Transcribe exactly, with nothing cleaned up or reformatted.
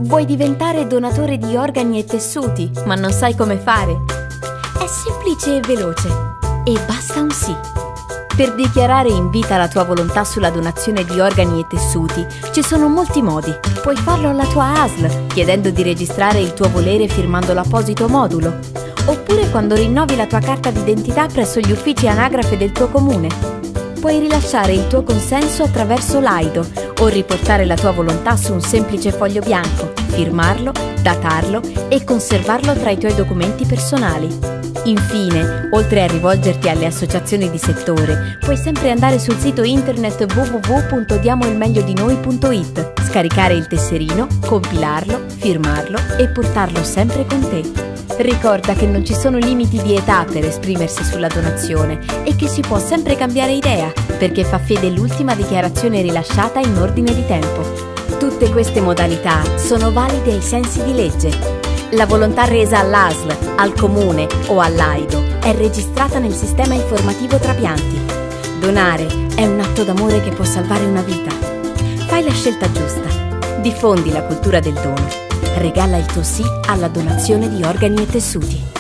Vuoi diventare donatore di organi e tessuti, ma non sai come fare? È semplice e veloce, e basta un sì. Per dichiarare in vita la tua volontà sulla donazione di organi e tessuti, ci sono molti modi. Puoi farlo alla tua A S L, chiedendo di registrare il tuo volere firmando l'apposito modulo, oppure quando rinnovi la tua carta d'identità presso gli uffici anagrafe del tuo comune. Puoi rilasciare il tuo consenso attraverso l'AIDO o riportare la tua volontà su un semplice foglio bianco, firmarlo, datarlo e conservarlo tra i tuoi documenti personali. Infine, oltre a rivolgerti alle associazioni di settore, puoi sempre andare sul sito internet w w w punto diamo il meglio di noi punto i t, scaricare il tesserino, compilarlo, firmarlo e portarlo sempre con te. Ricorda che non ci sono limiti di età per esprimersi sulla donazione e che si può sempre cambiare idea, perché fa fede l'ultima dichiarazione rilasciata in ordine di tempo. Tutte queste modalità sono valide ai sensi di legge. La volontà resa all'A S L, al comune o all'AIDO è registrata nel sistema informativo trapianti. Donare è un atto d'amore che può salvare una vita. Fai la scelta giusta. Diffondi la cultura del dono. Regala il tuo sì alla donazione di organi e tessuti.